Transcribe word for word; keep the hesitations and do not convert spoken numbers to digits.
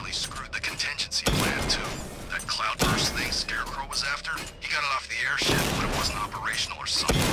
really screwed the contingency plan, too. That cloudburst thing Scarecrow was after, he got it off the airship, but it wasn't operational or something.